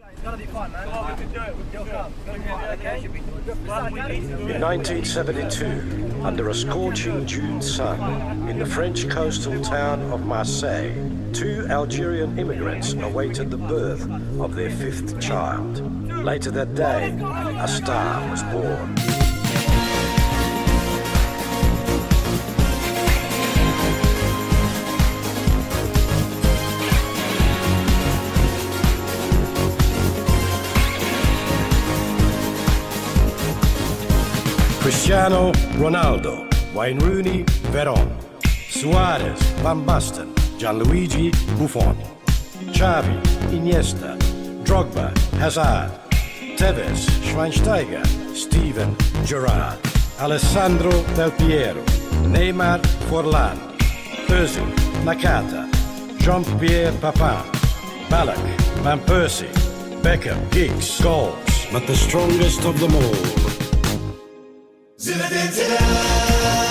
It's gonna be fun, man. Oh, we can do it. You'll come. In 1972, under a scorching June sun, in the French coastal town of Marseille, two Algerian immigrants awaited the birth of their fifth child. Later that day, a star was born. Cristiano Ronaldo, Wayne Rooney, Veron, Suarez, Van Basten, Gianluigi Buffon, Xavi, Iniesta, Drogba, Hazard, Tevez, Schweinsteiger, Steven Gerrard, Alessandro Del Piero, Neymar Forlan, Özil, Nakata, Jean-Pierre Papin, Ballack, Van Persie, Beckham, Giggs, goals, but the strongest of them all. Zinedine Zidane.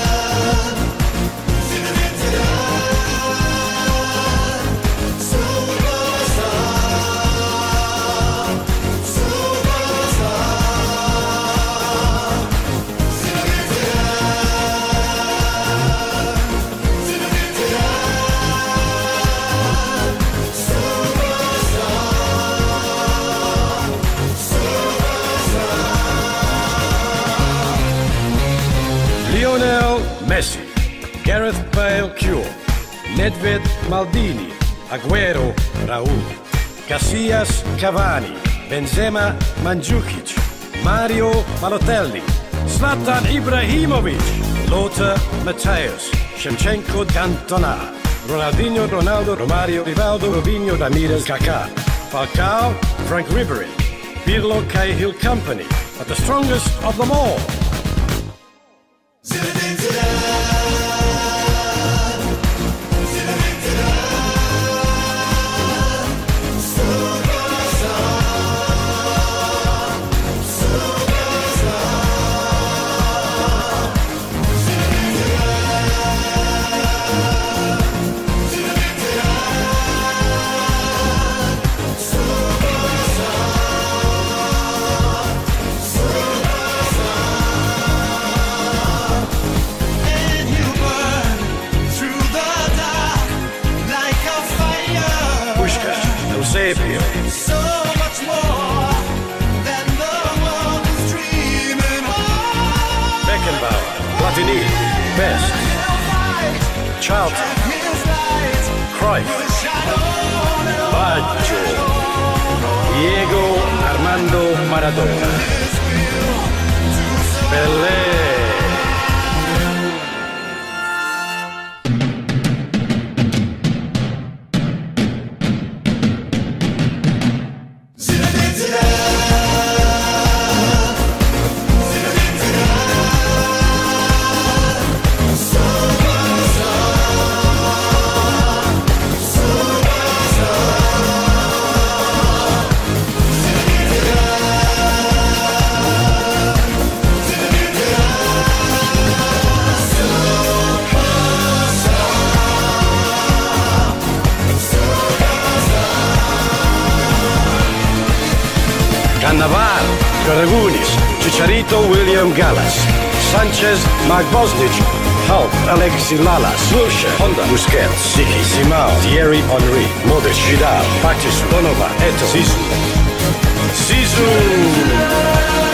Lionel Messi, Gareth Bale Cure, Nedved Maldini, Aguero Raul, Casillas Cavani, Benzema Mandzukic, Mario Balotelli, Zlatan Ibrahimovic, Lothar Matthäus, Shevchenko Cantona, Ronaldinho, Ronaldo, Romario, Rivaldo, Robinho, Ramirez, Kaká, Falcao, Frank Ribery, Pirlo, Cahill Company, but the strongest of them all. Zinedine Zidane. Zinedine Zidane. Superstar. Superstar. Zinedine Zidane. Zinedine Zidane. Superstar. Eusebio, So much more than the world is dreaming of. Beckenbauer, Platini, Best, Charlton, Cruyff, Baggio, Diego Armando Maradona, Pelé. Cannavaro, Karagunis, Chicharito, William Gallas, Sanchez, Mark Bosnich, Hulk, Alexis Lalas, Wilshere, Honda, Busquets, Dicky, Simao, Thierry Henry, Modric, Vidal, Patrice, Donovan, Eto'o, Zizou.